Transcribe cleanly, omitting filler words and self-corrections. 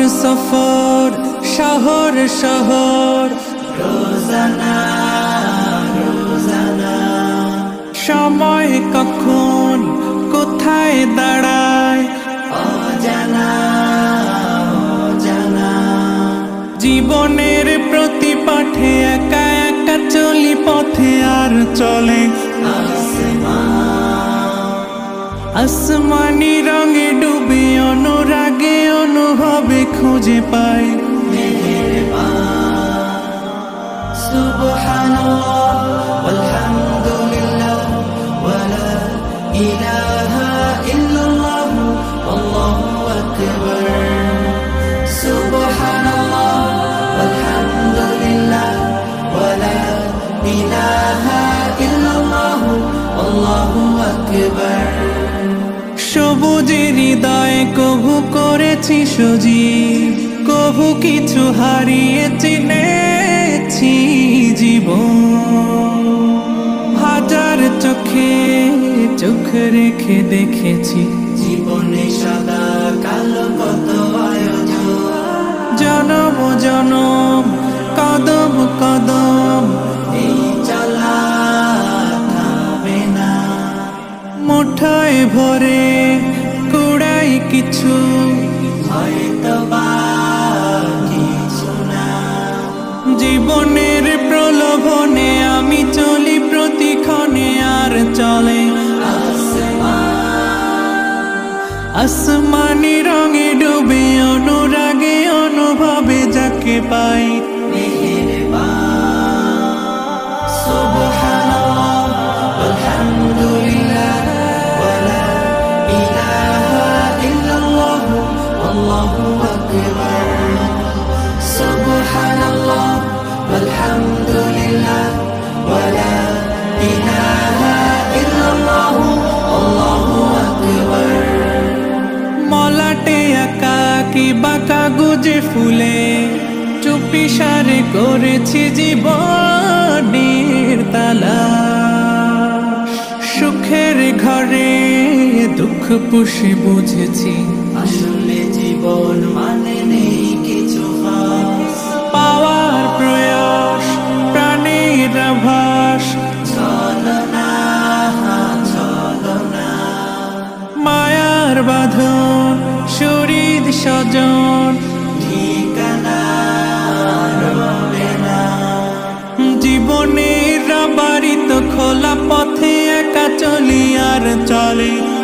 সফর শহর শহর রোজানা রোজানা সময় কখন কোথায় দাঁড়ায় অজানা অজানা জীবনের প্রতি পাঠে একা একা চলি পথে আর চলে আসমানি রঙে ডুবে অনুরাগে অনুভবে খুঁজে পাই সুবহানাল্লাহ ওয়ালহামদুলিল্লাহ ওয়ালা ইলাহা ইল্লাল্লাহ আল্লাহু আকবার সুবহানাল্লাহ ওয়ালহামদুলিল্লাহ ওয়ালা ইলাহা ইল্লাল্লাহ আল্লাহু আকবার সবুজের হৃদয়ে কভু করেছি সজীব কভু কিছু হারিয়ে চিনেছি জীবন হাজার চোখে চোখ রেখে দেখেছি জীবনে সাদা কালো কত আয়োজন জনম জনম কদম কদম এই চলা থামবে না মুঠোয় ভরে কুড়াই কিছু হয়তো বা কিছু না জীবনের প্রলোভনে আমি চলি প্রতিক্ষণে আর চলে আসমানি রঙে ডুবে অনুরাগে অনুভবে যাকে পাই সুবহানাল্লাহ আলহামদুলিল্লাহ ওয়ালা ইলাহা ইল্লাল্লাহ আল্লাহু আকবার সুবহানাল্লাহ আলহামদুলিল্লাহ ওয়ালা ইলাহা ইল্লাল্লাহ আল্লাহু আকবার মলাটে আঁকা কি বাঁকা গুজে ফুলে চুপি সারে করেছি জীবনের তালা সুখের ঘরে দুঃখ পুষে বুঝেছি আসলে জীবন মানে নেই কিছু পাওয়ার প্রয়াস প্রাণের আভাস ছলনা ছলনা মায়ার বাঁধন শরীর স্বজন ঠিকানা রবে না জীবনের বাড়ি তো খোলা পথে একা চলি আর চলে